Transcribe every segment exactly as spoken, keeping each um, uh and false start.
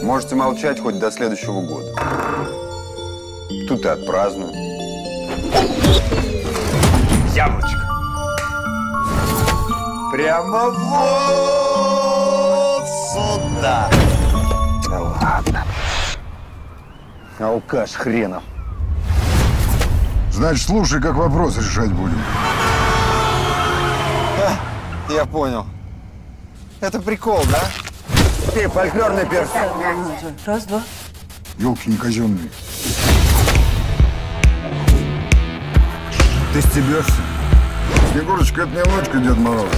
Можете молчать хоть до следующего года. Тут и отпраздную. Яблочко. Прямо вот сюда. Да ладно. Алкаш хренов. Значит, слушай, как вопрос решать будем. А, я понял. Это прикол, да? Ты фольклорный персонаж. Раз, два. Ёлки не казенные. Ты стебешься? Снегурочка, это не внучка Деда Мороза.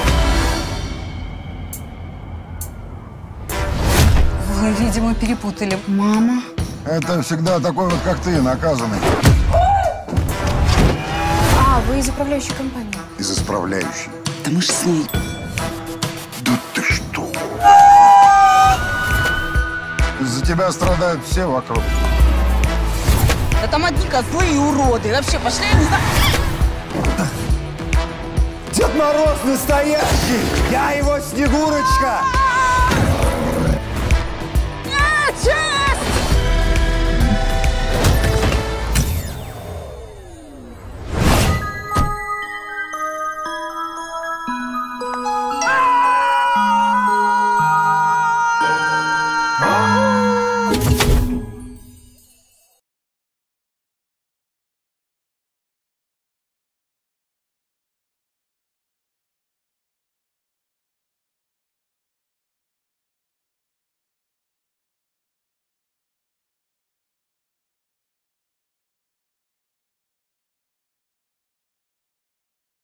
Вы, видимо, перепутали. Мама. Это всегда такой вот, как ты, наказанный. А, вы из управляющей компании. Из исправляющей. Да мы ж с ней. Да ты что? Из-за тебя страдают все вокруг. Да там одни козлы и уроды. Вообще, пошли, я не знаю. Дед Мороз настоящий! Я его Снегурочка! А, чё?